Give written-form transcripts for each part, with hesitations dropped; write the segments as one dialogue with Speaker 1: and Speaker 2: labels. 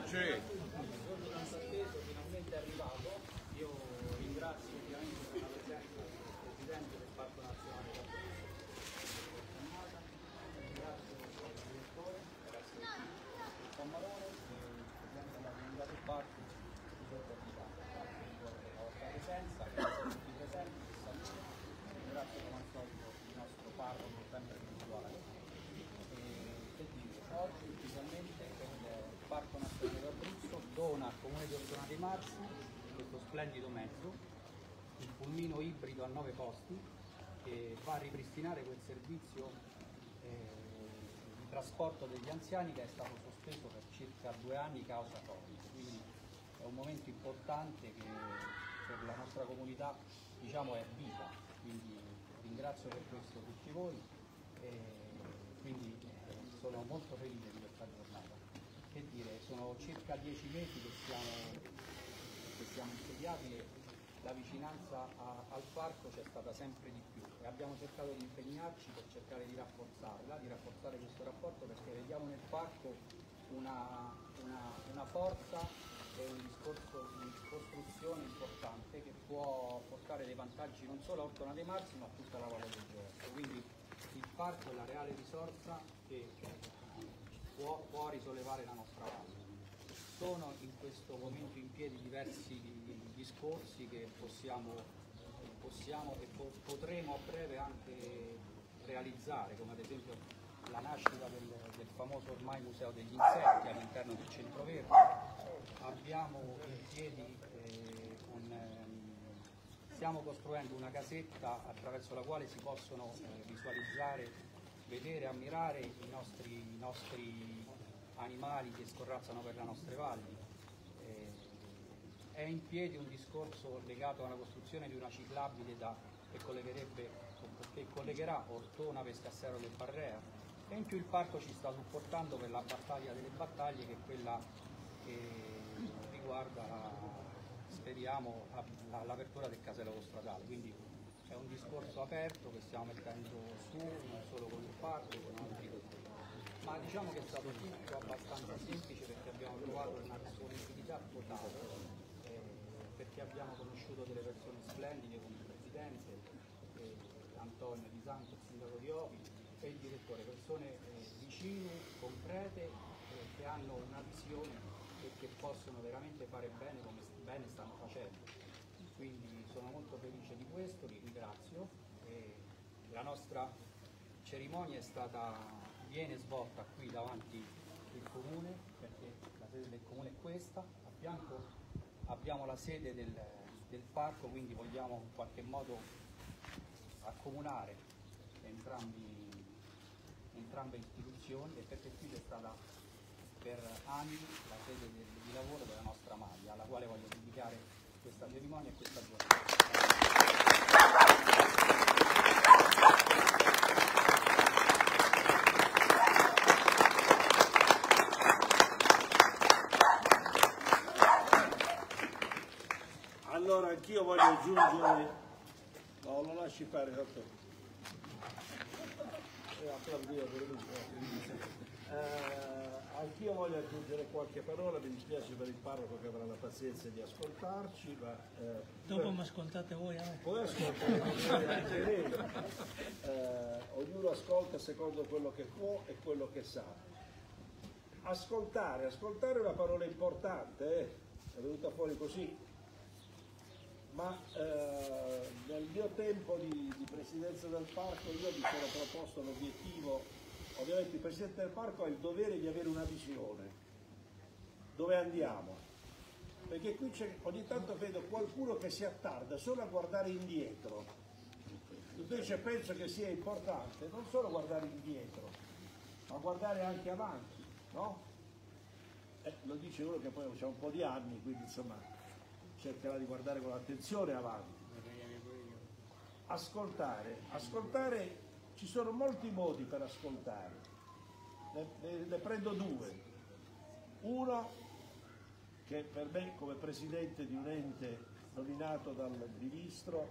Speaker 1: finalmente è arrivato. Io ringrazio ovviamente per la presenza del Presidente del Parco Nazionale della ringrazio il direttore, grazie il Pommarone, il Presidente della Comunità del Parco, il dottor Di per la vostra presenza, grazie a tutti i presenti, ringrazio come al solito il nostro parroco sempre puntuale. Oggi ufficialmente il Parco Nazionale d'Abruzzo dona al Comune di Ortona dei Marsi questo splendido mezzo, il pulmino ibrido a 9 posti, che va a ripristinare quel servizio di trasporto degli anziani che è stato sospeso per circa 2 anni causa Covid. Quindi è un momento importante che per la nostra comunità, diciamo, è vita. Quindi ringrazio per questo tutti voi. Quindi sono molto felice di questa giornata. Che dire, sono circa 10 mesi che siamo insediati e la vicinanza al parco c'è stata sempre di più e abbiamo cercato di impegnarci per cercare di rafforzarla, di rafforzare questo rapporto, perché vediamo nel parco una forza e un discorso di costruzione importante che può portare dei vantaggi non solo a Ortona dei Marsi ma a tutta la Valle del Gioia. Quindi il parco è la reale risorsa che può risollevare la nostra valle. Sono in questo momento in piedi diversi discorsi che possiamo e potremo a breve anche realizzare, come ad esempio la nascita del famoso ormai Museo degli Insetti all'interno del Centro Verde. Abbiamo in piedi stiamo costruendo una casetta attraverso la quale si possono visualizzare, vedere, ammirare i nostri animali che scorrazzano per le nostre valli. È in piedi un discorso legato alla costruzione di una ciclabile che collegherà Ortona, Pescassero del Parrea, e in più il parco ci sta supportando per la battaglia delle battaglie, che è quella che riguarda, speriamo, l'apertura del casello autostradale. Quindi è un discorso aperto che stiamo mettendo su, non solo con il parco, con altri così. Ma diciamo che è stato tutto abbastanza semplice, perché abbiamo trovato una disponibilità totale, perché abbiamo conosciuto delle persone splendide come il Presidente, Antonio Di Santo, il Sindaco di Opi, e il Direttore, persone vicine, concrete, che hanno una visione e che possono veramente fare bene come bene stanno facendo. Quindi sono molto felice di questo, li ringrazio. La nostra cerimonia viene svolta qui davanti il Comune, perché la sede del Comune è questa, a fianco abbiamo la sede del parco, quindi vogliamo in qualche modo accomunare entrambe istituzioni, e perché qui c'è stata per anni la sede di lavoro della nostra maglia, alla quale voglio dedicare questa cerimonia e questa giornata.
Speaker 2: Allora anch'io voglio aggiungere, no, lo lasci fare, anch'io voglio aggiungere qualche parola. Mi dispiace per il parroco che avrà la pazienza di ascoltarci, ma
Speaker 3: dopo mi ascoltate voi a me.
Speaker 2: poi ascoltate anche lei. Ognuno ascolta secondo quello che può e quello che sa. Ascoltare è una parola importante, è venuta fuori così. Ma nel mio tempo di presidenza del parco io mi sono proposto l'obiettivo. Ovviamente il presidente del parco ha il dovere di avere una visione. Dove andiamo? Perché qui ogni tanto vedo qualcuno che si attarda solo a guardare indietro. Invece penso che sia importante non solo guardare indietro, ma guardare anche avanti, no? Lo dice uno che poi ha un po' di anni, quindi insomma cercherà di guardare con attenzione avanti. Ascoltare, ci sono molti modi per ascoltare, ne prendo due. Uno, che per me come presidente di un ente nominato dal ministro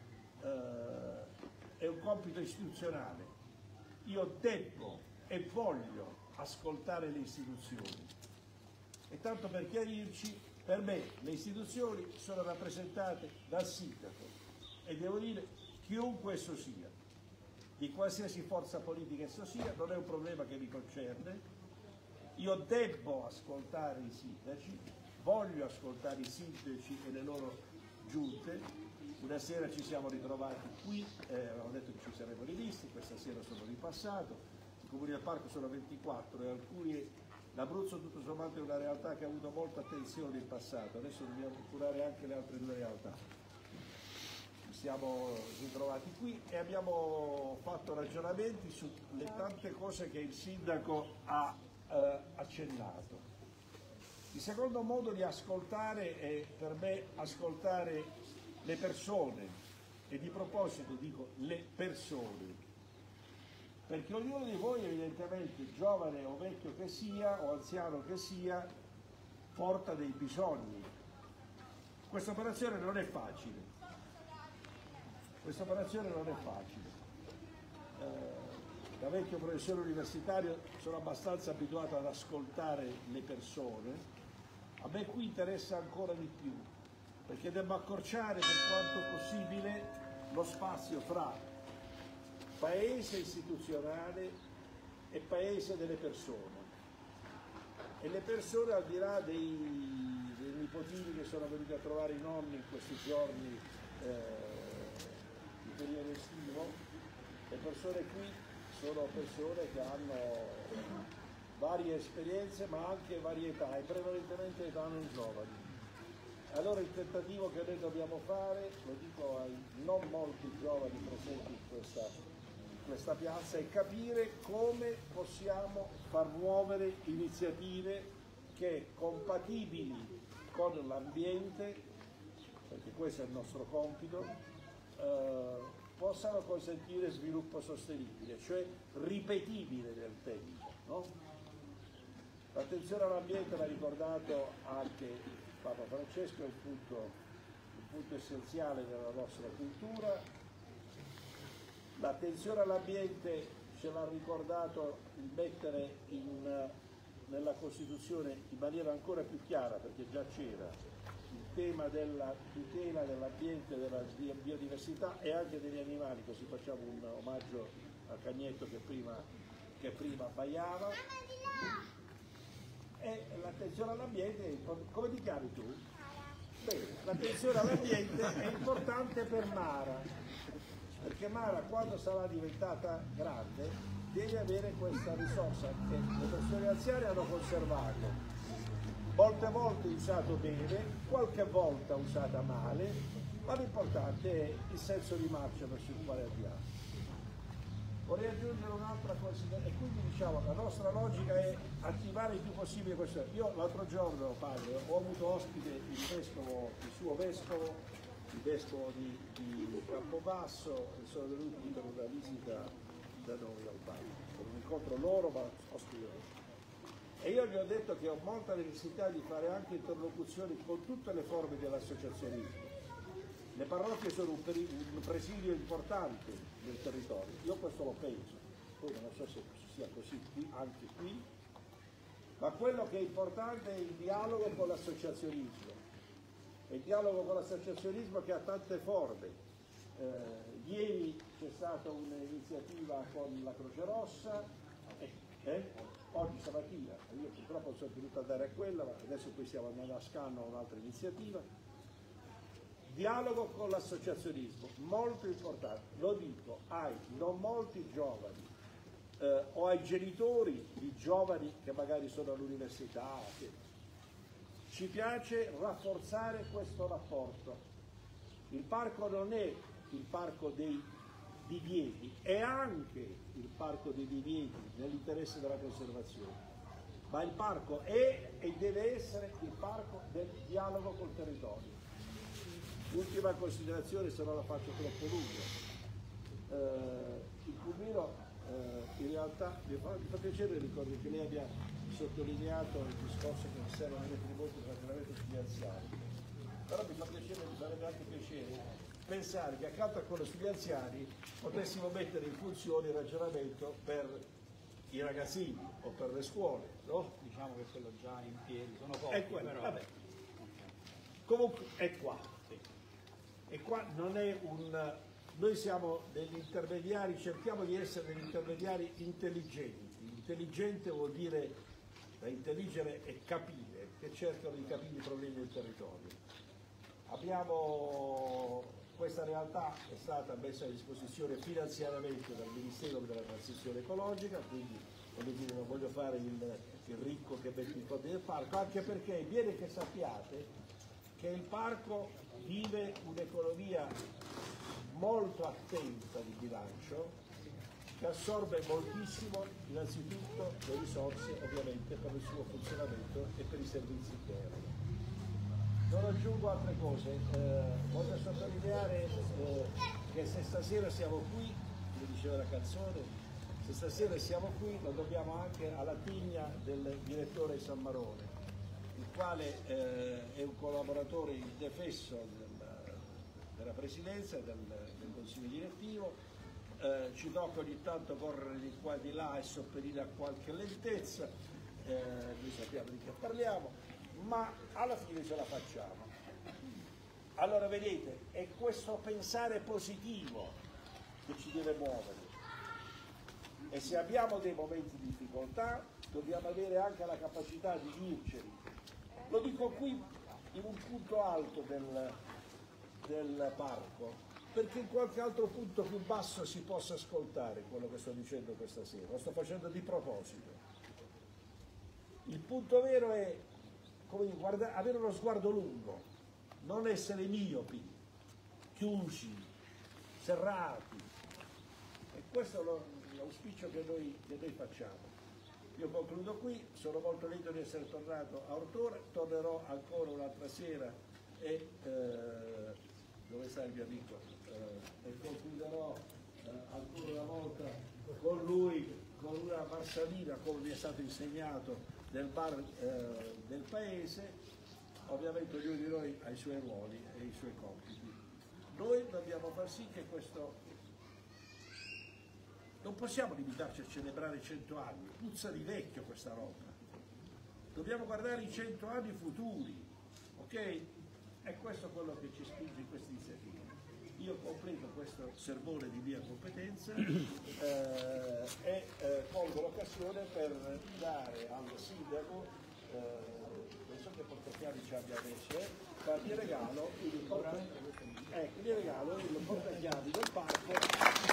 Speaker 2: è un compito istituzionale. Io devo e voglio ascoltare le istituzioni. E tanto per chiarirci, per me le istituzioni sono rappresentate dal sindaco e devo dire chiunque esso sia, di qualsiasi forza politica esso sia, non è un problema che mi concerne. Io debbo ascoltare i sindaci, voglio ascoltare i sindaci e le loro giunte. Una sera ci siamo ritrovati qui, avevamo detto che ci saremmo rivisti, questa sera sono ripassato, i comuni del parco sono 24 e alcuni, l'Abruzzo tutto sommato è una realtà che ha avuto molta attenzione in passato, adesso dobbiamo curare anche le altre due realtà. Ci siamo ritrovati qui e abbiamo fatto ragionamenti sulle tante cose che il sindaco ha accennato. Il secondo modo di ascoltare è per me ascoltare le persone, e di proposito dico le persone, perché ognuno di voi evidentemente, giovane o vecchio che sia o anziano che sia, porta dei bisogni. Questa operazione non è facile, da vecchio professore universitario sono abbastanza abituato ad ascoltare le persone, a me qui interessa ancora di più, perché devo accorciare per quanto possibile lo spazio fra paese istituzionale e paese delle persone. E le persone, al di là dei nipotini che sono venuti a trovare i nonni in questi giorni di periodo estivo, le persone qui sono persone che hanno varie esperienze ma anche varietà e prevalentemente età non giovani. Allora il tentativo che noi dobbiamo fare, lo dico ai non molti giovani presenti in questa piazza, è capire come possiamo far muovere iniziative che, compatibili con l'ambiente, perché questo è il nostro compito, possano consentire sviluppo sostenibile, cioè ripetibile nel tempo. No? L'attenzione all'ambiente, l'ha ricordato anche Papa Francesco, è un punto essenziale della nostra cultura. L'attenzione all'ambiente ce l'ha ricordato il mettere nella Costituzione in maniera ancora più chiara, perché già c'era, il tema della tutela dell'ambiente, della biodiversità e anche degli animali, così facciamo un omaggio a Cagnetto che prima abbaiava. E l'attenzione all'ambiente, come ti chiami tu? Bene, l'attenzione all'ambiente è importante per Mara, perché Mara quando sarà diventata grande deve avere questa risorsa che le persone anziane hanno conservato, molte volte usato bene, qualche volta usata male, ma l'importante è il senso di marcia verso il quale andiamo. Vorrei aggiungere un'altra considerazione, e quindi diciamo la nostra logica è attivare il più possibile questo. Io l'altro giorno, padre, ho avuto ospite il suo vescovo, il vescovo di Campobasso, e sono venuti per una visita da noi al padre, per un incontro loro, ma ospite. E io gli ho detto che ho molta necessità di fare anche interlocuzioni con tutte le forme dell'associazionismo. Le parrocchie sono un presidio importante del territorio, io questo lo penso, poi non so se sia così anche qui, ma quello che è importante è il dialogo con l'associazionismo, e il dialogo con l'associazionismo che ha tante forme. Ieri c'è stata un'iniziativa con la Croce Rossa, oggi stamattina, io purtroppo sono potuto andare a quella, ma adesso qui stiamo andando a Scanno a un'altra iniziativa. Dialogo con l'associazionismo, molto importante, lo dico ai non molti giovani o ai genitori di giovani che magari sono all'università. Ci piace rafforzare questo rapporto. Il parco non è il parco dei divieti, è anche il parco dei divieti nell'interesse della conservazione, ma il parco è e deve essere il parco del dialogo col territorio. Ultima considerazione, se non la faccio troppo lunga. Il Pulmino in realtà mi fa piacere, ricordo che lei abbia sottolineato il discorso che mi servono i tributi per il ragionamento sugli anziani, però mi fa piacere, mi farebbe anche piacere pensare che accanto a quello sugli anziani potessimo mettere in funzione il ragionamento per i ragazzini o per le scuole, no?
Speaker 1: Diciamo che quello già in piedi, sono pochi,
Speaker 2: È quello,
Speaker 1: però...
Speaker 2: vabbè. Comunque è qua. E qua non è un... Noi siamo degli intermediari, cerchiamo di essere degli intermediari intelligenti. Intelligente vuol dire da intelligere e capire, che cercano di capire i problemi del territorio. Questa realtà è stata messa a disposizione finanziariamente dal Ministero della Transizione Ecologica, quindi voglio dire, non voglio fare il ricco che mette i soldi del parco, anche perché è bene che sappiate che il parco vive un'economia molto attenta di bilancio, che assorbe moltissimo innanzitutto le risorse ovviamente per il suo funzionamento e per i servizi interni. Non aggiungo altre cose, voglio sottolineare che se stasera siamo qui, come diceva la canzone, se stasera siamo qui lo dobbiamo anche alla tigna del direttore Sammarone, il quale è un collaboratore indefesso della Presidenza, del Consiglio direttivo, ci tocca ogni tanto correre di qua e di là e sopperire a qualche lentezza, noi sappiamo di che parliamo, ma alla fine ce la facciamo. Allora vedete, è questo pensare positivo che ci deve muovere, e se abbiamo dei momenti di difficoltà dobbiamo avere anche la capacità di dirceli. Lo dico qui in un punto alto del parco, perché in qualche altro punto più basso si possa ascoltare quello che sto dicendo questa sera, lo sto facendo di proposito. Il punto vero è avere uno sguardo lungo, non essere miopi, chiusi, serrati, e questo è l'auspicio che noi facciamo. Io concludo qui, sono molto lieto di essere tornato a Ortona, tornerò ancora un'altra sera e dove sta il mio amico? E concluderò ancora una volta con lui, con una marsalina, come mi è stato insegnato, del bar del paese. Ovviamente ognuno di noi ha i suoi ruoli e i suoi compiti. Noi dobbiamo far sì che questo... Non possiamo limitarci a celebrare 100 anni, puzza di vecchio questa roba. Dobbiamo guardare i 100 anni futuri, ok? È questo quello che ci spinge in questa iniziativa. Io completo questo sermone di mia competenza e colgo l'occasione per dare al sindaco, non so che portachiavi ci abbia adesso, fargli regalo il portachiavi del parco.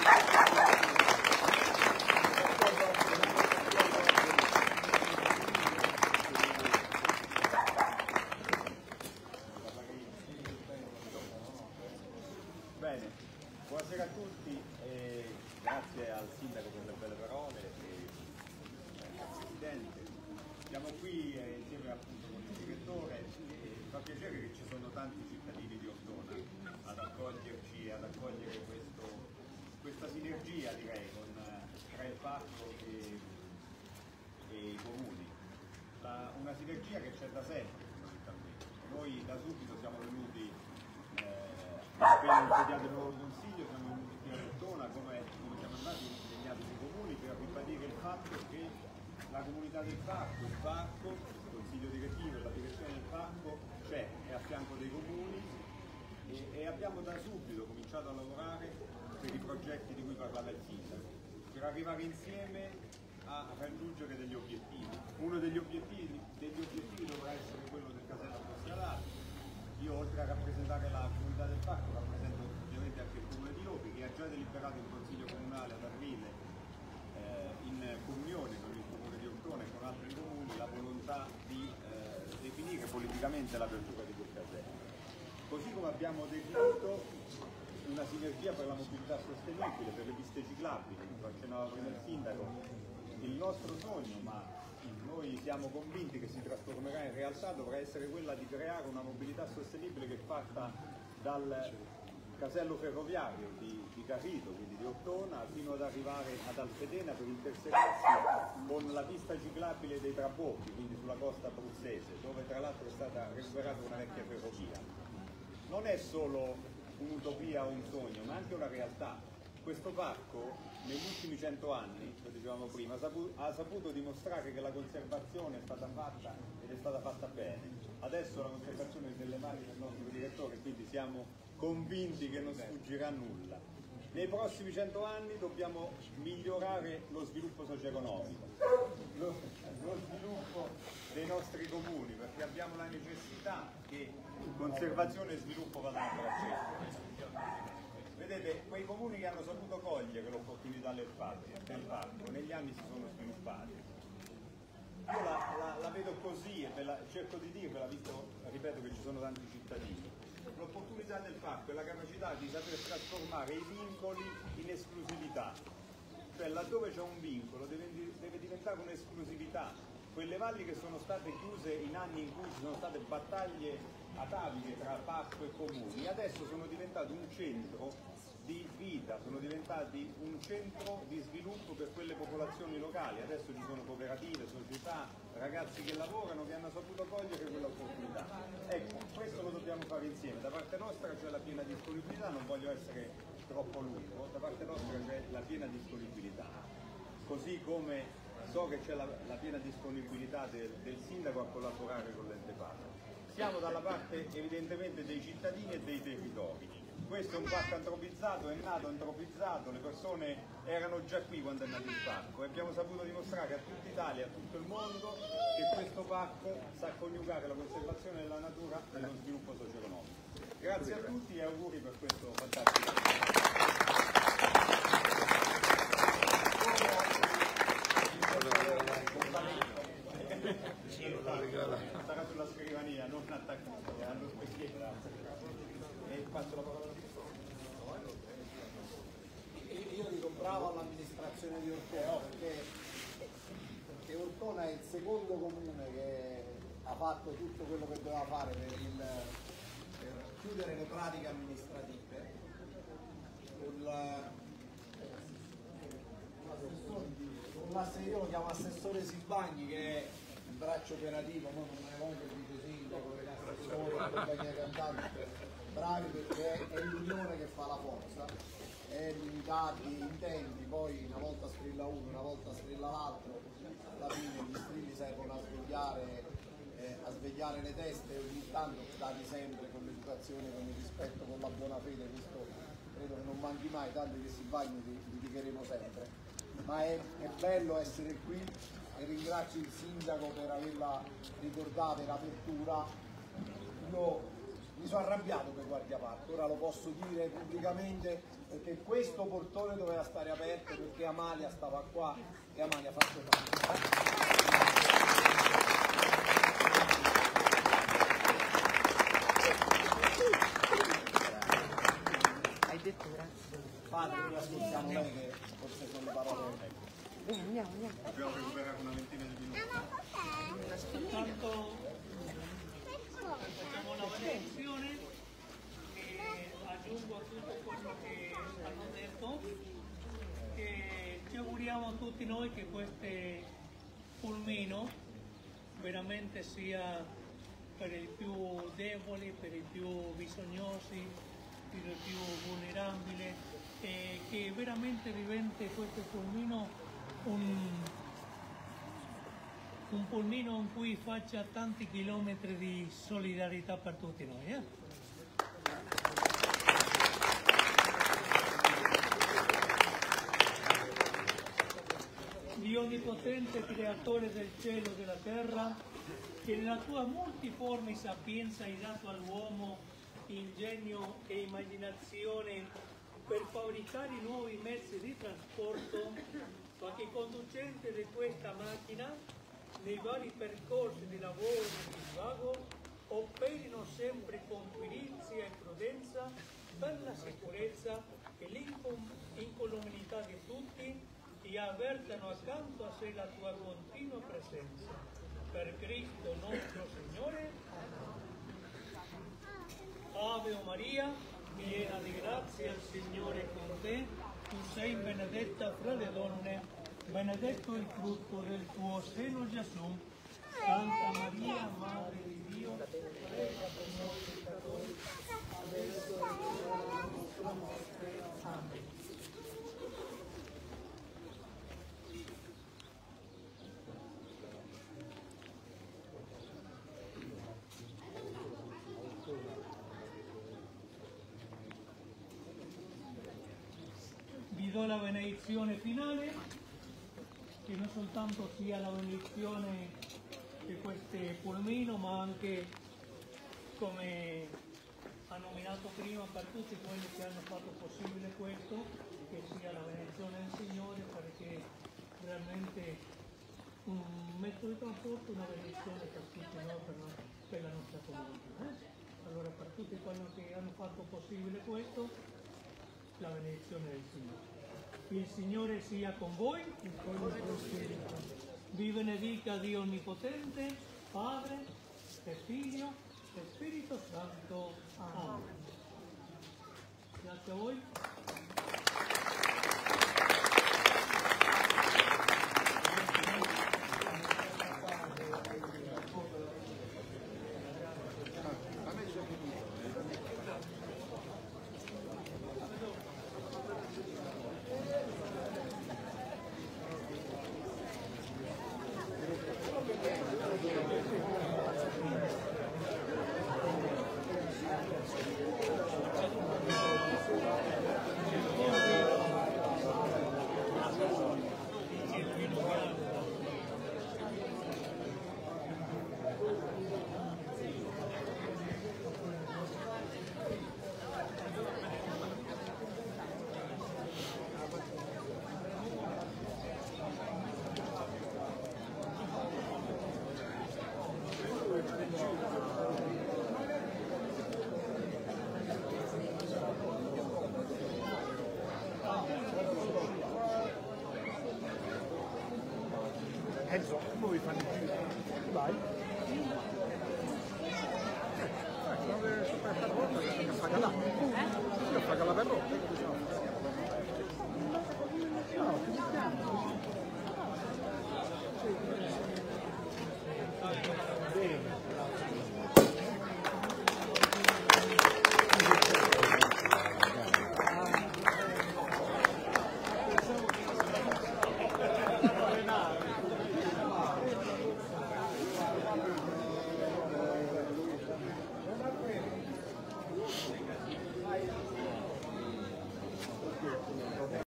Speaker 4: Bene, buonasera a tutti e grazie al Sindaco per le belle parole e al Presidente. Siamo qui insieme appunto con il Direttore e fa piacere che ci sono tanti cittadini di Ortona ad accoglierci e ad accogliere questa sinergia, direi, tra il parco e i comuni. Una sinergia che c'è da sempre, fondamentalmente. Noi da subito siamo venuti appena insediato il nuovo consiglio, siamo venuti qui a Ortona come siamo andati impegnati sui comuni per ribadire il fatto che la comunità del parco, il consiglio direttivo e la direzione del parco c'è, è a fianco dei comuni e abbiamo da subito cominciato a lavorare per i progetti di cui parlava il sindaco, per arrivare insieme a raggiungere degli obiettivi. Uno degli obiettivi dovrà essere quello del casello postalato. Io oltre a rappresentare la comunità del parco rappresento ovviamente anche il comune di Lopi, che ha già deliberato in consiglio comunale ad aprile in comunione con il comune di Ortona e con altri comuni la volontà di definire politicamente l'apertura di quel casello. Così come abbiamo definito una sinergia per la mobilità sostenibile, per le piste ciclabili, come accennava prima il sindaco. Il nostro sogno, ma noi siamo convinti che si trasformerà in realtà, dovrà essere quella di creare una mobilità sostenibile che parta dal casello ferroviario di Carrito, quindi di Ortona, fino ad arrivare ad Alfedena per intersecarsi con la pista ciclabile dei Trabocchi, quindi sulla costa abruzzese, dove tra l'altro è stata recuperata una vecchia ferrovia. Non è solo un'utopia o un sogno, ma anche una realtà. questo parco negli ultimi 100 anni, lo dicevamo prima, ha saputo dimostrare che la conservazione è stata fatta ed è stata fatta bene. Adesso la conservazione è nelle mani del nostro direttore, quindi siamo convinti che non sfuggirà nulla. Nei prossimi 100 anni dobbiamo migliorare lo sviluppo socio-economico, lo sviluppo dei nostri comuni, perché abbiamo la necessità che conservazione e sviluppo vadano a braccetto. Vedete, quei comuni che hanno saputo cogliere l'opportunità del parco negli anni si sono sviluppati. Io la vedo così e cerco di dirvela, visto, ripeto, che ci sono tanti cittadini. L'opportunità del parco è la capacità di saper trasformare i vincoli in esclusività. Cioè laddove c'è un vincolo deve diventare un'esclusività. Quelle valli che sono state chiuse in anni in cui ci sono state battaglie ataviche tra parco e comuni, adesso sono diventati un centro di vita, sono diventati un centro di sviluppo per quelle popolazioni locali. Adesso ci sono cooperative, società, ragazzi che lavorano, che hanno saputo cogliere quell'opportunità. Ecco, questo lo dobbiamo fare insieme. Da parte nostra c'è la piena disponibilità, non voglio essere troppo lungo, da parte nostra c'è la piena disponibilità, così come so che c'è la piena disponibilità del sindaco a collaborare con l'ente parco. Siamo dalla parte evidentemente dei cittadini e dei territori. Questo è un parco antropizzato, è nato antropizzato, le persone erano già qui quando è nato il parco e abbiamo saputo dimostrare a tutta Italia e a tutto il mondo che questo parco sa coniugare la conservazione della natura e lo sviluppo socio-economico. Grazie a tutti e auguri per questo fantastico. Sarà sulla scrivania, non attaccato, allo specchietto. E passo la parola.
Speaker 2: Io dico bravo all'amministrazione di Ortona perché Ortona è il secondo comune che ha fatto tutto quello che doveva fare per chiudere le pratiche amministrative. Io lo chiamo assessore Silvagni, che è il braccio operativo, non me ne voglio di sindaco, l'assessore, la compagnia cantante, bravi perché è l'unione che fa la forza, è l'unità di intenti, poi una volta strilla uno, una volta strilla l'altro, alla fine gli strilli servono a svegliare le teste, ogni tanto dati sempre con l'educazione, con il rispetto, con la buona fede, questo credo che non manchi mai, tanto che Silvagni li dichiaremo sempre. Ma è bello essere qui e ringrazio il sindaco per averla ricordata in apertura. Io mi sono arrabbiato per Guardia Parco, ora lo posso dire pubblicamente, perché questo portone doveva stare aperto perché Amalia stava qua e Amalia ha fatto tanto.
Speaker 5: Hai detto grazie.
Speaker 2: Padre, ascoltiamo lei che forse sono le parole.
Speaker 5: Andiamo.
Speaker 4: Dobbiamo recuperare una ventina di minuti.
Speaker 3: Soltanto facciamo una benedizione e aggiungo a tutto quello che hanno detto che ci auguriamo tutti noi che questo pulmino veramente sia per i più deboli, per i più bisognosi, per i più vulnerabili, e che veramente diventi questo pulmino un pulmino in cui faccia tanti chilometri di solidarietà per tutti noi. Dio onnipotente, creatore del cielo e della terra, che nella tua multiforme sapienza hai dato all'uomo ingegno e immaginazione per fabbricare nuovi mezzi di trasporto, ma che conducente di questa macchina nei vari percorsi di lavoro e di svago operino sempre con perizia e prudenza per la sicurezza e l'incolumità di tutti e avvertano accanto a sé la tua continua presenza. Per Cristo nostro Signore. Ave Maria, piena di grazia, il Signore è con te, tu sei benedetta fra le donne, benedetto il frutto del tuo seno Gesù. Santa Maria, Madre di Dio, prega per noi peccatori, adesso è l'ora della nostra morte. Amen. vi do la benedizione finale, che non soltanto sia la benedizione di questo pulmino, ma anche, come ha nominato prima, per tutti quelli che hanno fatto possibile questo, che sia la benedizione del Signore, perché realmente un mezzo di trasporto è una benedizione per tutti noi, per la nostra comunità. Allora, per tutti quelli che hanno fatto possibile questo, la benedizione del Signore. Il Signore sia con voi, vi benedica Dio Onnipotente, Padre e Figlio e Spirito Santo. Amen. Grazie a voi.
Speaker 2: Enzo, come vuoi fare di più? Vai. Paga là. Paga la per